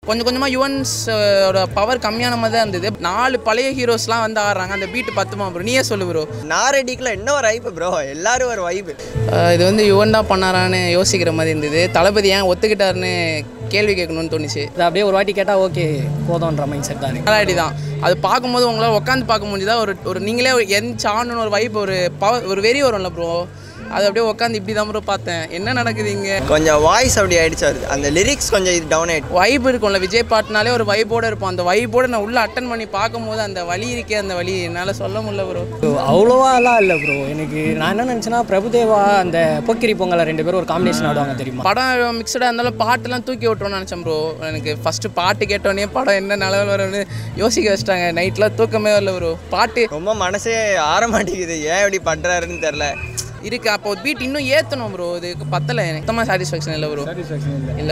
கொஞ்சம் கொஞ்சமாக யுவன்ஸோட பவர் கம்மியான மாதிரி தான் இருந்தது. 4 பழைய ஹீரோஸ்லாம் வந்து ஆடுறாங்க. அந்த பீட்டு பத்துமா ப்ரோ? நீயே சொல்லு ப்ரோ. நாரடிக்குள்ள என்ன ஒரு வைப்பு ப்ரோ, எல்லாரும் ஒரு வைப்பு. இது வந்து யுவன் தான் பண்ணாரான்னு யோசிக்கிற மாதிரி இருந்தது. தளபதி ஏன் ஒத்துக்கிட்டாருன்னு கேள்வி கேட்கணும்னு தோணுச்சு. அது அப்படியே ஒரு வாட்டி கேட்டால் ஓகே போதும்ன்ற மைண்ட் செட் தான். நாராயடி தான் அது பார்க்கும்போது உங்களால் உட்காந்து பார்க்க முடிஞ்சுதா? ஒரு நீங்களே என் சாணுன்னு ஒரு வைப்பு, ஒரு பவர், ஒரு வெறி வரும்ல ப்ரோ. அது அப்படியே உட்காந்து இப்படி தான் ப்ரோ பார்த்தேன். என்ன நடக்குது இங்கே? கொஞ்சம் வாய்ஸ் அப்படி ஆயிடுச்சு அவருக்கு. அந்த லிரிக்ஸ் கொஞ்சம் இது டவுன் ஆயிடுச்சு. வைப் இருக்கும்ல, விஜய் பாட்டுனாலே ஒரு வைப்போடு இருப்போம். அந்த வைப்போடு நான் உள்ளே அட்டன் பண்ணி பார்க்கும்போது அந்த வலி இருக்கே, அந்த வலி என்னால் சொல்ல முடியல ப்ரோ. அவ்வளோவாலாம் இல்லை ப்ரோ. எனக்கு நான் என்ன நினச்சேன்னா பிரபுதேவா அந்த போக்கிரி பொங்கலை 2 பேரும் ஒரு காம்பினேஷன் ஆடுவாங்க தெரியுமா? படம் மிக்சடாக இருந்தாலும் பாட்டெல்லாம் தூக்கி விட்டுருவோம்னு நினச்சேன் ப்ரோ. எனக்கு ஃபஸ்ட்டு பாட்டு கேட்டோடனே படம் என்ன நிலவில் வரும்னு யோசிக்க வச்சிட்டாங்க. நைட்லாம் தூக்கமே வரல ப்ரோ. பாட்டு ரொம்ப மனசே ஆற மாட்டேங்குது. ஏன் இப்படி பண்ணுறாருன்னு தெரில இருக்குது. அப்போ பீட் இன்னும் ஏற்றணும் ப்ரோ. இதுக்கு பத்தலை. எனக்கு சுத்தமாக சாட்டிஸ்ஃபேக்ஷன் இல்லை ப்ரோ. இல்லை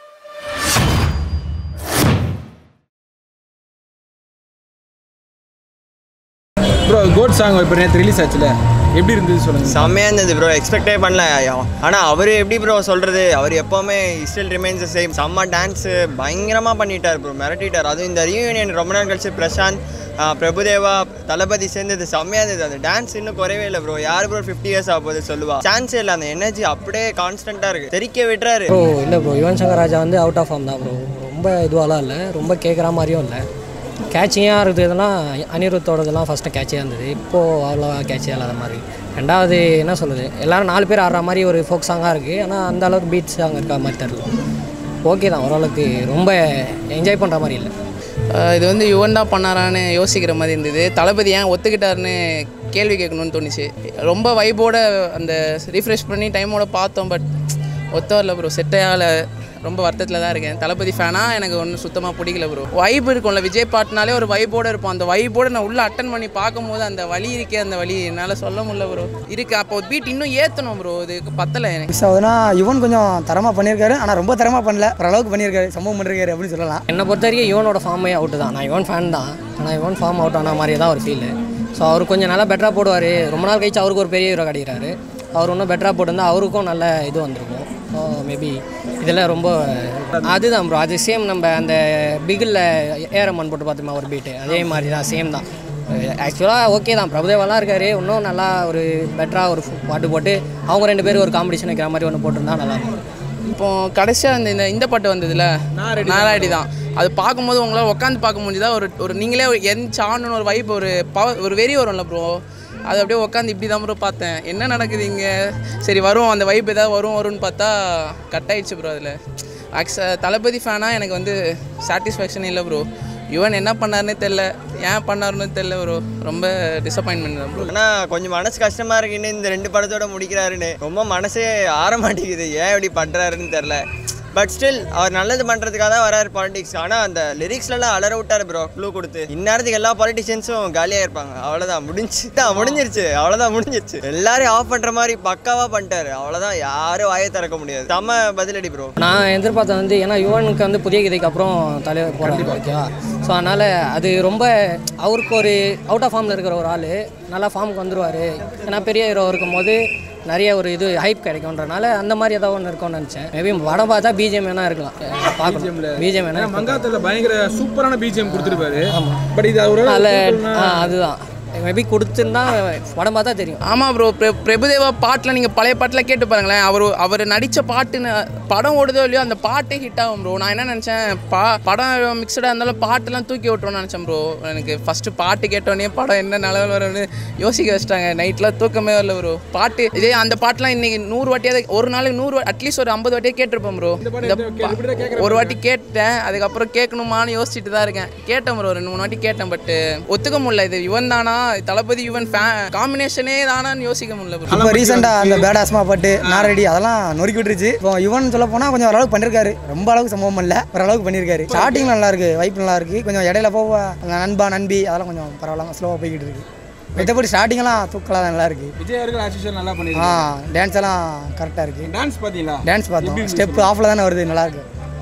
ப்ரோ. கோட் சாங் இப்போ நேற்று ரிலீஸ் ஆச்சுல, எப்படி இருந்தது சொல்லுங்கள். செம்மையாக இருந்தது ப்ரோ. எக்ஸ்பெக்டே பண்ணல. ஆனால் அவர் எப்படி ப்ரோ சொல்கிறது, அவர் எப்போவுமே ஸ்டில் ரிமைன்ஸ் சேம். செம்ம டான்ஸு பயங்கரமாக பண்ணிட்டார் ப்ரோ, மிரட்டிட்டார். அதுவும் இந்த ரீயூனியன் ரொம்ப நாள் கழிச்சு பிரசாந்த், பிரபுதேவா, தளபதி சேர்ந்தது செம்மையாக இருந்தது. அந்த டான்ஸ் இன்னும் குறைவே இல்லை ப்ரோ. யார் ப்ரோ 50 இயர்ஸ் ஆக போகுது சொல்லுவா? சான்ஸே இல்லை. அந்த எனர்ஜி அப்படியே கான்ஸ்டண்ட்டாக இருக்குது. தெரிக்க விட்டுறாரு ப்ரோ. இல்லை ப்ரோ, யுவன் சங்கர் ராஜா வந்து அவுட் ஆஃப் ஃபார்ம் தான் ப்ரோ. ரொம்ப இதுவாலாம் இல்லை, ரொம்ப கேட்குற மாதிரியும் இல்லை. கேட்சியாக இருக்கிறதுலாம் அனிருத்தோடதெல்லாம் ஃபஸ்ட்டு கேட்சியாக இருந்தது. இப்போது அவ்வளோவா கேட்சியாக இல்லாத மாதிரி. ரெண்டாவது என்ன சொல்லுது, எல்லோரும் 4 பேர் ஆடுற மாதிரி ஒரு ஃபோக் சாங்காக இருக்குது. ஆனால் அந்த அளவுக்கு பீட் சாங் இருக்கிற மாதிரி தெரியல. ஓகே தான், ஓரளவுக்கு ரொம்ப என்ஜாய் பண்ணுற மாதிரி இல்லை. இது வந்து யுவன் தான் பண்ணாரான்னு யோசிக்கிற மாதிரி இருந்தது. தளபதி ஏன் ஒத்துக்கிட்டாருன்னு கேள்வி கேட்கணும்னு தோணுச்சு. ரொம்ப வைப்போட அந்த ரீஃப்ரெஷ் பண்ணி டைமோட பார்த்தோம். பட் ஒத்த வரல ப்ரோ. செட்டே ஆகலை. ரொம்ப வருத்தத்தில் தான் இருக்கேன். தளபதி ஃபேனாக எனக்கு ஒன்றும் சுத்தமாக பிடிக்கல ப்ரோ. வைப் இருக்கும்ல, விஜய் பாட்டுனாலே ஒரு வைப்போடு இருப்போம். அந்த வைப்போடு நான் உள்ளே அட்டன் பண்ணி பார்க்கும்போது அந்த வலி இருக்கே, அந்த வலி என்னால் சொல்ல முடியல ப்ரோ. இருக்குது. அப்போ பீட் இன்னும் ஏற்றணும் ப்ரோ. இதுக்கு பத்தலை எனக்கு. மிஸ் ஆகுதுன்னா யுவன் கொஞ்சம் தரமாக பண்ணியிருக்காரு. ஆனால் ரொம்ப தரமாக பண்ணல, ஓரளவுக்கு பண்ணியிருக்காரு, சம்பவம் பண்ணியிருக்காரு அப்படின்னு சொல்லலாம். என்னை பொறுத்த வரைக்கும் யுவனோட ஃபார்மே அவுட்டு தான். நான் யுவன் ஃபேன் தான். ஆனால் யுவன் ஃபார்ம் அவுட் ஆன மாதிரியே தான் ஒரு ஃபீல். ஸோ அவர் கொஞ்சம் நல்லா பெட்டராக போடுவார். ரொம்ப நாள் கழிச்சு அவருக்கு ஒரு பெரிய ஹீரோ கிடைக்கிறாரு. அவர் இன்னும் பெட்டராக போட்டிருந்தால் அவருக்கும் நல்ல இது வந்திருக்கும். ஸோ மேபி இதெல்லாம் ரொம்ப அதுதான் ப்ரோ. அது சேம் நம்ம அந்த பிகில் ஏரமன் போட்டு பார்த்தோமா ஒரு பீட்டு, அதே மாதிரி தான், சேம் தான். ஆக்சுவலாக ஓகே தான், பிரபுதேவாலாம் இருக்கார். இன்னும் நல்லா ஒரு பெட்டராக ஒரு பாட்டு போட்டு அவங்க 2 பேரும் ஒரு காம்படிஷன் வைக்கிற மாதிரி ஒன்று போட்டிருந்தா நல்லாயிருக்கும். இப்போது கடைசியாக இந்த பாட்டு வந்ததுல, நாராயடி தான். அது பார்க்கும்போது உங்களால் உட்காந்து பார்க்க முடிஞ்சுதா? ஒரு நீங்களே என் சாணுன்னு ஒரு வைப்பு, ஒரு பவர், ஒரு வெறி வரும்ல ப்ரோ. அது அப்படியே உட்காந்து இப்படி தான் ப்ரோ பார்த்தேன். என்ன நடக்குது இங்கே? சரி வரும், அந்த வைப் ஏதாவது வரும்னு பார்த்தா கட் ஆகிடுச்சு ப்ரோ. அதில் தளபதி ஃபேனாக எனக்கு வந்து சாட்டிஸ்ஃபேக்ஷன் இல்லை ப்ரோ. யுவன் என்ன பண்ணாருன்னே தெரில, ஏன் பண்ணாருன்னு தெரில ப்ரோ. ரொம்ப டிசப்பாயின்மெண்ட் தான் ப்ரோ. ஆனால் கொஞ்சம் மனசு கஷ்டமாக இருக்குன்னு இந்த 2 படத்தோட முடிக்கிறாருன்னு ரொம்ப மனசே ஆற மாட்டேங்குது. ஏன் இப்படி பண்ணுறாருன்னு தெரில. பட் ஸ்டில் அவர் நல்லது பண்ணுறதுக்காக தான் வராரு பாலிடிக்ஸ். ஆனால் அந்த லிரிக்ஸ்லாம் அலற விட்டார் ப்ரோ, க்ளூ கொடுத்து. இந்நேரத்துக்கு எல்லா பாலிட்டிஷியன்ஸும் காலியாக இருப்பாங்க. அவ்வளோதான், முடிஞ்சிருச்சு. அவ்வளோதான், முடிஞ்சிருச்சு. எல்லாரையும் ஆஃப் பண்ணுற மாதிரி பக்காவாக பண்ணிட்டாரு. அவ்வளோதான், யாரும் வாயை திறக்க முடியாது. செம்ம பதிலடி ப்ரோ. நான் எதிர்பார்த்தேன் வந்து, ஏன்னா யுவனுக்கு வந்து புதிய கதைக்கு அப்புறம் தலைவர் போகிறாரு ஓகேவா. ஸோ அதனால் அது ரொம்ப அவருக்கு ஒரு அவுட் ஆஃப் ஃபார்மில் இருக்கிற ஒரு ஆள் நல்லா ஃபார்முக்கு வந்துடுவார். ஏன்னா பெரிய ஹீரோ இருக்கும் போது நிறைய ஒரு இது ஹைப் கிடைக்கும்ன்றனால அந்த மாதிரி ஏதாவது ஒன்று இருக்கும்னு நினச்சேன். மேபி படம் பார்த்தா பிஜிஎம் வேணா இருக்கலாம். பார்க்கணும் பிஜிஎம் வேணா. மங்காத்தில் பயங்கர சூப்பரான பிஜிஎம் கொடுத்துருப்பாரு. பட் இது அவரோட அதுதான் மேபி கொடுத்துருந்தா படம் பார்த்தா தெரியும். ஆமாம் ப்ரோ. பிரபுதேவா பாட்டில் நீங்கள் பழைய பாட்டில் கேட்டு பாருங்களேன். அவர் நடித்த பாட்டுன்னு படம் ஓடுதோ இல்லையோ அந்த பாட்டே ஹிட் ஆகும் ப்ரோ. நான் என்ன நினச்சேன், படம் மிக்சடாக இருந்தாலும் பாட்டெல்லாம் தூக்கி விட்டுருவோம்னு நினச்சேன் ப்ரோ. எனக்கு ஃபஸ்ட்டு பாட்டு கேட்டோடனே படம் என்ன நிலவில் வரும்னு யோசிக்க வச்சிட்டாங்க. நைட்லாம் தூக்கமே வரல ப்ரோ. பாட்டு இதே அந்த பாட்டெலாம் இன்றைக்கி 100 வாட்டியாவது, ஒரு நாளைக்கு 100 அட்லீஸ்ட் ஒரு 50 வாட்டியே கேட்டிருப்பேன் ப்ரோ. ஒரு வாட்டி கேட்டேன், அதுக்கப்புறம் கேட்கணுமான்னு யோசிச்சுட்டு தான் இருக்கேன். கேட்டேன் ப்ரோ, 2-3 வாட்டி கேட்டேன். பட் ஒத்துக்க முடியல. இது யுவன் தானா, தளபதி யுவன் காம்பினேஷனே தானான்னு யோசிக்க முடியல. இப்போ ரீசெண்டாக அந்த பேடாஸ்மா பாட்டு, நாரடி, அதெல்லாம் நொறுக்கி விட்டுருச்சு. இப்போ யுவன் சொல்ல போனால் கொஞ்சம் ஓரளவுக்கு பண்ணியிருக்காரு. ரொம்ப அளவுக்கு சம்பவம் பண்ணல, ஓரளவுக்கு பண்ணியிருக்காரு. ஸ்டார்டிங் நல்லா இருக்கு, வைப் நல்லா இருக்கு. கொஞ்சம் இடையில போக நண்பா நண்பி அதெல்லாம் கொஞ்சம் பரவாயில்ல, ஸ்லோவாக போய்கிட்டு இருக்கு. மற்றபடி ஸ்டார்டிங்கெல்லாம் தூக்கலாம் நல்லா இருக்கு. விஜய் அவர்கள் ஆக்சுவலாக நல்லா பண்ணிருக்காங்க. டான்ஸ் எல்லாம் கரெக்டாக இருக்கு. டான்ஸ் பார்த்தீங்களா? டான்ஸ் பார்த்தோம். ஸ்டெப் ஆஃப்ல தானே வருது, நல்லா இருக்கு.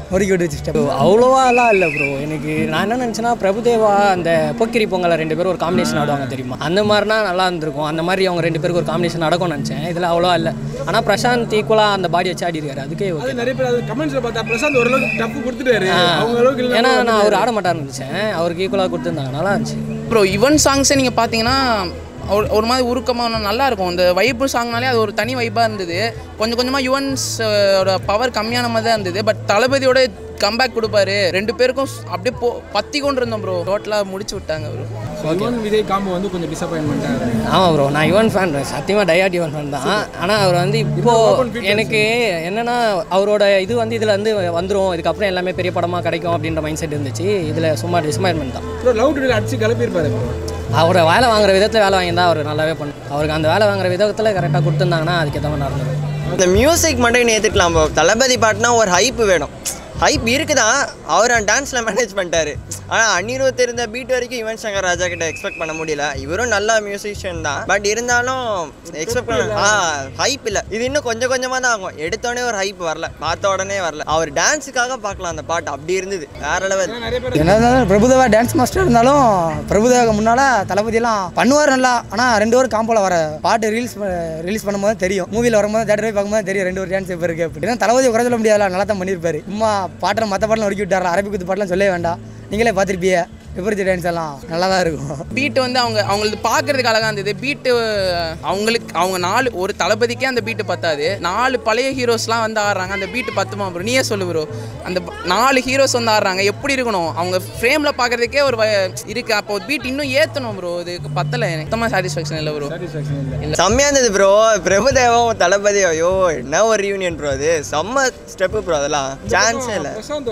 நொறுக்கி விட்டுருச்சு ஸ்டெப். அவ்வளோவாலாம் இல்லை ப்ரோ. எனக்கு நான் என்ன நினச்சேன்னா பிரபுதேவா அந்த போக்கிரி பொங்கலை 2 பேரும் ஒரு காம்பினேஷன் ஆடுவாங்க தெரியுமா, அந்த மாதிரினா நல்லா இருந்திருக்கும். அந்த மாதிரி அவங்க 2 பேருக்கு ஒரு காம்பினேஷன் நடக்கும்னு நினச்சேன். இதில் அவ்வளோவா இல்லை. ஆனால் பிரசாந்த் ஈக்குவலாக அந்த பாடி வச்சு ஆடி இருக்காரு. அதுக்கே ஓகே. நிறைய பேர் அது கமெண்ட்ஸ்ல பார்த்தா பிரசாந்த் ஓரளவுக்கு டஃப் கொடுத்துட்டாரு. அவங்க அளவுக்கு இல்லை. ஏன்னா நான் அவர் ஆட மாட்டார்னு நினச்சேன். அவருக்கு ஈக்குவலாக கொடுத்துருந்தாங்க, நல்லா இருந்துச்சு ப்ரோ. யுவன் சாங்ஸை நீங்கள் பார்த்தீங்கன்னா ஒரு மாதிரி உருக்கமாக நல்லாயிருக்கும். இந்த வைப்பு சாங்னாலே அது ஒரு தனி வைப்பாக இருந்தது. கொஞ்சம் கொஞ்சமாக யுவன்ஸோட பவர் கம்மியான மாதிரி தான் இருந்தது. பட் தளபதியோட கம்பேக் கொடுப்பாரு. 2 பேருக்கும் அப்படியே பத்தி கொண்டு இருந்தோம் ப்ரோ. டோட்டலாக முடிச்சு விட்டாங்க ப்ரோ. யுவன் விஜய் காம்போ வந்து கொஞ்சம் டிசப்பாயின்மெண்ட்டாக. ஆமாம் ப்ரோ, நான் யுவன் ஃபேன், சத்தியமாக டயாட் யுவன் ஃபேன் தான். ஆனால் அவர் வந்து இப்போது எனக்கு என்னென்னா அவரோட இது வந்து இதில் வந்து வந்துடும், இதுக்கப்புறம் எல்லாமே பெரிய படமாக கிடைக்கும் அப்படின்ற மைண்ட் செட் இருந்துச்சு. இதில் சும்மா டிசப்பாயின்மெண்ட் தான் ப்ரோ. லவ் டுடே அடிச்சு கிளப்பியிருப்பாரு ப்ரோ. அவரை வேலை வாங்குற விதத்தில் வேலை வாங்கியிருந்தா அவர் நல்லாவே பண்ணும். அவருக்கு அந்த வேலை வாங்குற விதத்தில் கரெக்டாக கொடுத்துருந்தாங்கன்னா அதுக்கேற்ற மாதிரி நடந்துடும். இந்த மியூசிக் மட்டும் ஏற்றுக்கலாம் ப்ரோ. தளபதி பாட்டுனா ஒரு ஹைப்பு வேணும். ஹைப் இருக்குதான், அவர் டான்ஸில் மேனேஜ் பண்ணிட்டாரு. ஆனால் அனிருத் இருந்த பீட் வரைக்கும் யுவன் சங்கர் ராஜா கிட்ட எக்ஸ்பெக்ட் பண்ண முடியல. இவரும் நல்ல மியூசிஷியன் தான், பட் இருந்தாலும் எக்ஸ்பெக்ட் பண்ண ஹைப் இல்லை. இது இன்னும் கொஞ்சம் கொஞ்சமாக தான் ஆகும். எடுத்தோடனே ஒரு ஹைப் வரல, பார்த்த உடனே வரல. அவர் டான்ஸுக்காக பார்க்கலாம் அந்த பாட்டு, அப்படி இருந்தது வேற லெவல். என்ன பிரபுதேவா டான்ஸ் மாஸ்டர் இருந்தாலும் பிரபுதேவாக்கு முன்னால் தளபதியெல்லாம் பண்ணுவார் நல்லா. ஆனால் 2 பேரும் காம்போல வர பாட்டு ரிலீஸ் பண்ணும்போது தெரியும், மூவியில் வரும்போது தேட்டர் போய் பார்க்கும்போது தெரியும் 2 பேரும் டான்ஸ் இப்போ இருக்குது அப்படின்னா. தளபதி குறை சொல்ல முடியாதுல, நல்லா தான் பண்ணியிருப்பாரு. சும்மா பாட்டில் மற்ற பாட்டில் நொறுக்கி விட்டாரா, அரபி குத்து பாட்டெலாம் சொல்லவே வேண்டாம், நீங்களே பார்த்துருப்பீங்க. விபரீத டான்ஸ் எல்லாம் நல்லா தான் இருக்கும். பீட்டு வந்து அவங்களுக்கு பார்க்கறதுக்கு அழகாக இருந்தது. பீட்டு அவங்க 4 ஒரு தளபதிக்கே அந்த பீட்டு பத்தாது. 4 பழைய ஹீரோஸ்லாம் வந்து ஆடுறாங்க, அந்த பீட்டு பத்துமா ப்ரோ? நீயே சொல்லு ப்ரோ. அந்த 4 ஹீரோஸ் வந்து ஆடுறாங்க, எப்படி இருக்கணும்? அவங்க ஃப்ரேமில் பார்க்கறதுக்கே ஒரு இருக்கு. அப்போ பீட் இன்னும் ஏற்றணும் ப்ரோ. இது பத்தலை, சுத்தமாக சாட்டிஸ்ஃபேக்ஷன் இல்லை ப்ரோ. செம்மையாக இருந்தது ப்ரோ. பிரபுதேவம் தளபதி, ஐயோ என்ன ஒரு ரியூனியன் ப்ரோ. அது செம்ம ஸ்டெப்பு ப்ரோ. அதெல்லாம் சான்ஸே இல்லை.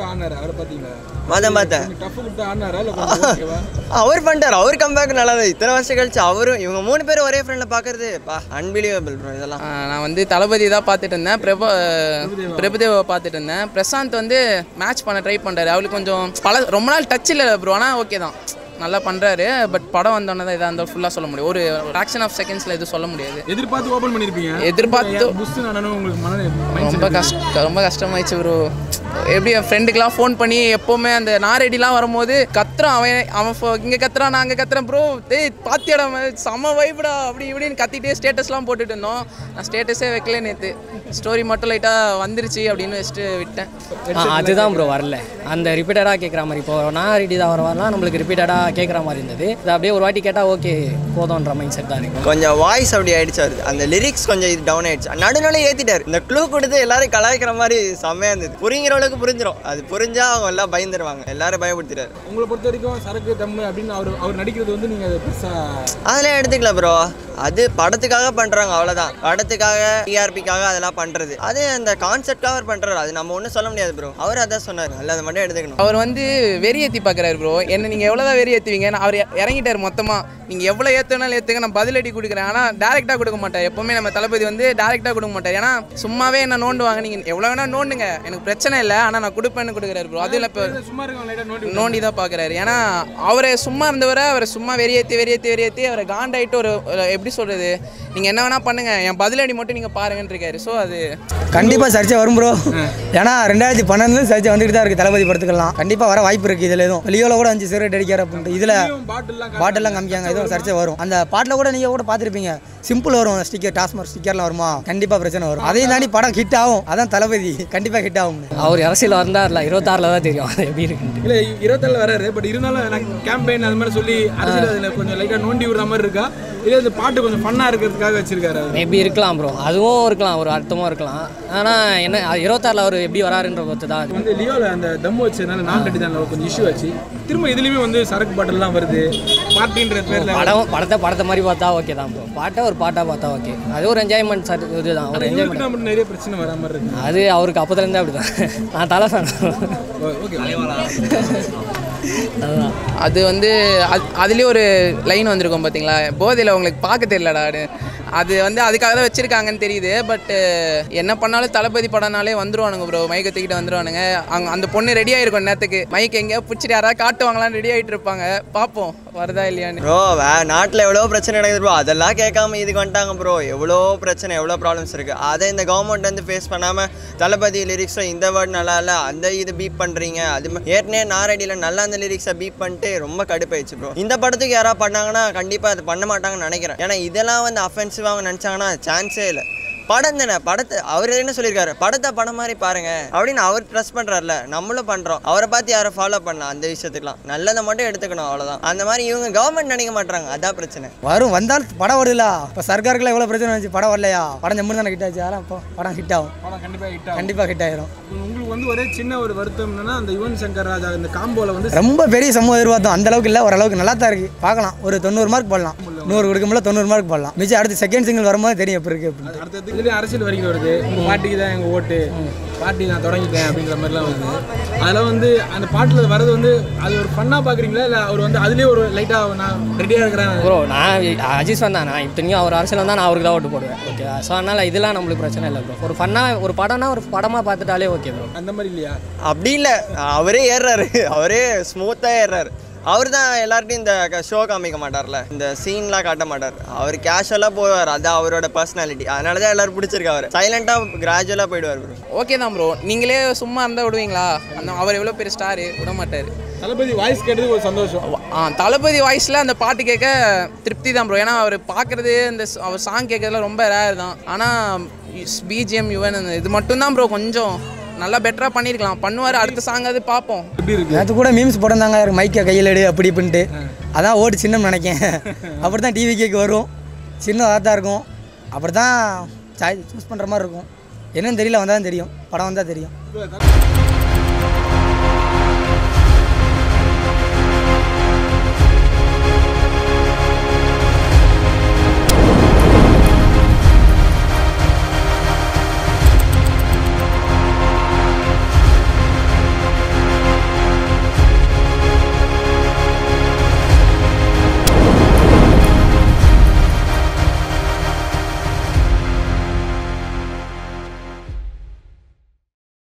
பார்த்தேன் அவர் பண்ணிட்டார். அவர் கம்பேக் நல்லா தான். இத்தனை வருஷம் கழிச்சு அவரும் இவங்க 3 பேரும் ஒரே ஃப்ரெண்டில் பார்க்கறது அன்பிலீவபிள் ப்ரோ. இதெல்லாம் நான் வந்து தளபதி தான் பார்த்துட்டு இருந்தேன், பிரபுதேவை பார்த்துட்டு இருந்தேன். பிரசாந்த் வந்து மேட்ச் பண்ண ட்ரை பண்ணுறாரு. அவளுக்கு கொஞ்சம் ரொம்ப நாள் டச் இல்லை ப்ரோ. ஆனால் ஓகே தான், நல்லா பண்ணுறாரு. பட் படம் வந்தோன்னே தான் இதாக இருந்தால் ஃபுல்லாக சொல்ல முடியும். ஒரு ஃப்ராக்ஷன் ஆஃப் செகண்ட்ஸில் எதுவும் சொல்ல முடியாது. எதிர்பார்த்து ஓப்பன் பண்ணியிருப்பீங்க. எதிர்பார்த்து ரொம்ப கஷ்டமாயிடுச்சு ப்ரோ. எப்படி என் ஃப்ரெண்டுக்கெலாம் ஃபோன் பண்ணி எப்போவுமே அந்த நாரெடிலாம் வரும்போது கத்துறான். அவன் இங்கே கத்துறான், நான் அங்கே கத்துறேன் ப்ரோ. பாத்தியாடா செம வைப்டா அப்படி இப்படின்னு கத்திட்டே ஸ்டேட்டஸ்லாம் போட்டுட்டு இருந்தோம். நான் ஸ்டேட்டஸே வைக்கல நேற்று. ஸ்டோரி மட்டும் லைட்டாக வந்துருச்சு அப்படின்னு வச்சுட்டு விட்டேன். அதுதான் ப்ரோ வரல. அந்த ரிப்பீட்டடாக கேட்குற மாதிரி இப்போ நான் ரெடி தான் வரலாம், நம்மளுக்கு ரிப்பீட்டடாக கேட்குற மாதிரி இருந்தது. அது அப்படியே ஒரு வாட்டி கேட்டால் ஓகே போதும்ன்ற மைண்ட் செட் தான் இருக்குது. கொஞ்சம் வாய்ஸ் அப்படி ஆயிடுச்சு. அந்த லிரிக்ஸ் கொஞ்சம் இது டவுன் ஆயிடுச்சு. நடுநிலை ஏற்றிட்டார். இந்த க்ளூ கொடுத்து எல்லாரும் கலாய்க்கிற மாதிரி செம்மையாக இருந்தது. புரிங்கிற அளவுக்கு புரிஞ்சிடும். அது புரிஞ்சா அவங்க எல்லாம் பயந்துருவாங்க. எல்லாரும் பயப்படுத்திட்டாரு. உங்களை பொறுத்த வரைக்கும் சரக்கு தம்மு அப்படின்னு அவர் நடிக்கிறது வந்து நீங்கள் அதெல்லாம் எடுத்துக்கலாம் ப்ரோ. அது படத்துக்காக பண்ணுறாங்க, அவ்வளோதான். படத்துக்காக டிஆர்பிக்காக அதெல்லாம் பண்ணுறது. அது அந்த கான்செப்டாக அவர் பண்ணுறாரு. அது நம்ம ஒன்றும் சொல்ல முடியாது ப்ரோ. அவர் அதான் சொன்னார், இல்லை அதை மட்டும் எடுத்துக்கணும். அவர் வந்து வெறி ஏற்றி பார்க்குறாரு ப்ரோ. என்ன நீங்கள் எவ்வளோதான் வெறி ஏற்றுவீங்க? அவர் இறங்கிட்டார் மொத்தமாக. நீங்கள் எவ்வளோ ஏற்றுனாலும் ஏற்றுங்க, நான் பதிலடி கொடுக்குறேன். ஆனால் டேரெக்டாக கொடுக்க மாட்டார். எப்போவுமே நம்ம தளபதி வந்து டேரெக்டாக கொடுக்க மாட்டார். ஏன்னா சும்மாவே என்ன நோண்டுவாங்க. நீங்கள் எவ்வளோ வேணால் நோண்டுங்க, எனக்கு பிரச்சனை இல்லை, ஆனால் நான் கொடுப்பேன்னு கொடுக்குறாரு ப்ரோ. அதில் இப்போ நோண்டி தான் பார்க்குறாரு. ஏன்னா அவரை சும்மா இருந்தவரை அவரை சும்மா வெறியேற்றி அவரை காண்டாயிட்டு ஒரு எப்படி சொல்கிறது, நீங்கள் என்ன வேணால் பண்ணுங்கள், என் பதிலடி மட்டும் நீங்கள் பாருங்கன்னு இருக்காரு. ஸோ அது கண்டிப்பாக சர்ச்சை வரும் ப்ரோ. ஏன்னா 2012 சர்ச்சை வந்துட்டு தான் இருக்குது தளபதி படத்துக்கெல்லாம். கண்டிப்பாக வர வாய்ப்பு இருக்குது. இதில் எதுவும் லியோவில் கூட 5 சிகரெட் அடிக்கிற அப்படின்ட்டு இதில் பாட்டெல்லாம் காமிக்காங்க. எதுவும் சர்ச்சை வரும். அந்த பாட்டில் கூட நீங்கள் கூட பார்த்துருப்பீங்க, சிம்பிள் வரும் ஸ்டிக்கர், டாஸ்மார்க் ஸ்டிக்கர்லாம் வருமா, கண்டிப்பாக பிரச்சனை வரும். அதையும் தாண்டி படம் ஹிட் ஆகும். அதான் தளபதி கண்டிப்பாக ஹிட் ஆகும். அவர் அரசியல் வந்தார்ல 26 தான் தெரியும் அது எப்படி இருக்கு. இல்லை 27 வராரு. பட் இருந்தாலும் எனக்கு கேம்பெயின் அது மாதிரி சொல்லி அரசியல் கொஞ்சம் லைட்டாக நோண்டி விடுற மாதிரி இருக்கா, இல்லை இந்த பாட்டு கொஞ்சம் ஃபன்னாக இருக்கிறதுக்காக வச்சிருக்காரு? மேபி இருக்கலாம் ப்ரோ, அதுவும் இருக்கலாம், ஒரு அர்த்தமும் இருக்கலாம். ஆனால் என்ன 26 அவர் எப்படி வராருன்ற பொறுத்து தான். வந்து லியோவில் அந்த தம் வச்சதுனால நான் ரெடி தான் கொஞ்சம் இஷ்யூ ஆச்சு. திரும்ப இதுலேயுமே வந்து சரக்கு பாட்டெல்லாம் வருது பார்ட்டின்ற பேரில். படத்தை மாதிரி பார்த்தா ஓகே தான் ப்ரோ. பாட்டை ஒரு பாட்டாக பார்த்தா ஓகே. அது ஒரு என்ஜாய்மெண்ட் சார். இதுதான் ஒரு என்ஜாய்மெண்ட். நிறைய பிரச்சனை வர மாதிரி இருக்கு. அது அவருக்கு அப்போதுலேருந்தே அப்படி தான். நான் தலை ஃபேன். ஓகே. அது வந்து அதுலேயே ஒரு லைன் வந்திருக்கும் பார்த்தீங்களா, போதையில் உங்களுக்கு பார்க்க தெரியலடான்னு. அது வந்து அதுக்காக தான் வச்சுருக்காங்கன்னு தெரியுது. பட் என்ன பண்ணாலும் தளபதி படம்னாலே வந்துருவானுங்க ப்ரோ, மைக்கை தூக்கிட்டு வந்துருவானுங்க. அந்த பொண்ணு ரெடி ஆகிருக்கும் நேரத்துக்கு. மைக் எங்கேயா பிடிச்சிட்டு யாராவது காட்டுவாங்களான்னு ரெடி ஆகிட்டு இருப்பாங்க. பார்ப்போம் வருதா இல்லையான்னு. ப்ரோ நாட்டில் எவ்வளோ பிரச்சனை நடக்குது ப்ரோ, அதெல்லாம் கேட்காம இதுக்கு வந்துட்டாங்க ப்ரோ. எவ்வளோ பிரச்சனை, எவ்வளோ ப்ராப்ளம்ஸ் இருக்குது. அதை இந்த கவர்மெண்ட் வந்து ஃபேஸ் பண்ணாமல் தளபதி லிரிக்ஸில் இந்த வேர்ட் நல்லா இல்லை, அந்த இது பீப் பண்ணுறீங்க. அது ஏற்கனவே நாரடியில் நல்லா அந்த லிரிக்ஸை பீப் பண்ணிட்டு ரொம்ப கடுப்பாயிடுச்சு ப்ரோ. இந்த படத்துக்கு யாராவது பண்ணாங்கன்னா கண்டிப்பாக அது பண்ண மாட்டாங்கன்னு நினைக்கிறேன். ஏன்னா இதெல்லாம் வந்து அஃபென்சிவாக நினச்சாங்கன்னா சான்ஸே இல்லை. படம் தானே, படத்தை அவர் என்ன சொல்லியிருக்காரு, படத்தை படம் மாதிரி பாருங்க அப்படின்னு அவர் ட்ரஸ்ட் பண்ணுறாருல, நம்மளும் பண்ணுறோம். அவரை பார்த்து யாரை ஃபாலோ பண்ணலாம் அந்த விஷயத்துக்குலாம், நல்லதை மட்டும் எடுத்துக்கணும் அவ்வளோதான். அந்த மாதிரி இவங்க கவர்மெண்ட் நினைக்க மாட்டாங்க, அதான் பிரச்சனை. வந்தால் படம் வருதுல. இப்போ சர்க்காருக்குலாம் எவ்வளோ பிரச்சனை வந்துச்சு, படம் வரலையா, படம் ஜம்மு தானே ஹிட் ஆச்சு. அதெல்லாம் இப்போ படம் ஹிட் ஆகும், படம் கண்டிப்பாக ஹிட் ஆயிரும். உங்களுக்கு வந்து ஒரே சின்ன ஒரு வருத்தம் என்னன்னா அந்த யுவன் சங்கர் ராஜா இந்த காம்போல வந்து ரொம்ப பெரிய சமூக எதிர்பார்த்தோம், அந்த அளவுக்கு இல்லை, ஓரளவுக்கு நல்லா தான் இருக்குது. பார்க்கலாம், ஒரு 90 மார்க் போடலாம், 100 கொடுக்கும்போது 90 மார்க் போடலாம். மிச்சம் அடுத்து செகண்ட் சிங்கிள் வரும்போது தெரியும் எப்படி இருக்கு அப்படின்னு. அடுத்தது இதுலேயே அரசியல் வரைக்கும் வருது, உங்கள் பாட்டிக்கு தான் எங்கள் ஓட்டு, பாட்டி நான் தொடங்கிட்டேன் அப்படிங்கிற மாதிரிலாம் வருது. அதெல்லாம் வந்து அந்த பாட்டில் வர்றது வந்து அது ஒரு ஃபன்னாக பார்க்குறீங்களா, இல்லை அவர் வந்து அதுலேயே ஒரு லைட்டாக நான் ரெடியாக இருக்கிறேன் ப்ரோ? நான் அஜித் ஃபேன் தான். நான் இத்தனையும் அவர் அரசியல் வந்தால் நான் அவருக்கு தான் ஓட்டு போடுவேன். ஓகே, ஸோ அதனால் இதெல்லாம் நம்மளுக்கு பிரச்சனை இல்லை ப்ரோ. ஒரு ஃபன்னாக ஒரு படம்னா ஒரு படமாக பார்த்துட்டாலே ஓகே ப்ரோ. அந்த மாதிரி இல்லையா? அப்படி இல்லை, அவரே ஏறுறாரு, அவரே ஸ்மூத்தாக ஏறுறாரு. அவர் தான் எல்லார்ட்டையும் இந்த ஷோ காமிக்க மாட்டார்ல, இந்த சீன்லாம் காட்ட மாட்டார். அவர் கேஷுவலாக போவார், அதான் அவரோட பர்சனாலிட்டி. அதனால தான் எல்லாரும் பிடிச்சிருக்கு. அவர் சைலண்டாக கிராஜுவலாக போயிடுவார் ப்ரோ. ஓகே தான் ப்ரோ. நீங்களே சும்மா இருந்தால் விடுவீங்களா? அவர் எவ்வளோ பெரிய ஸ்டாரு, விட மாட்டார். தளபதி வாய்ஸ் கேட்டது ஒரு சந்தோஷம். தளபதி வாய்ஸில் அந்த பாட்டு கேட்க திருப்தி தான் ப்ரோ. ஏன்னா அவர் பார்க்குறது இந்த அவர் சாங் கேட்கறதுல ரொம்ப ரேர் தான். ஆனால் பிஜிஎம் யுவன் இது மட்டும்தான் ப்ரோ கொஞ்சம் நல்லா பெட்டராக பண்ணியிருக்கலாம். பண்ணுவார், அடுத்த சாங் அது பார்ப்போம். நேற்று கூட மீம்ஸ் போட்டிருந்தாங்க, மைக்கை கையில் எடு அப்படி இப்படின்ட்டு. அதான் ஓட்டு சின்னம் நினைக்கேன். அப்படி தான் டிவி கேக்கு வரும், சின்னம் தான் இருக்கும். அப்படி தான் சூஸ் பண்ணுற மாதிரி இருக்கும். என்னன்னு தெரியல, வந்தால் தான் தெரியும், படம் வந்தால் தெரியும்.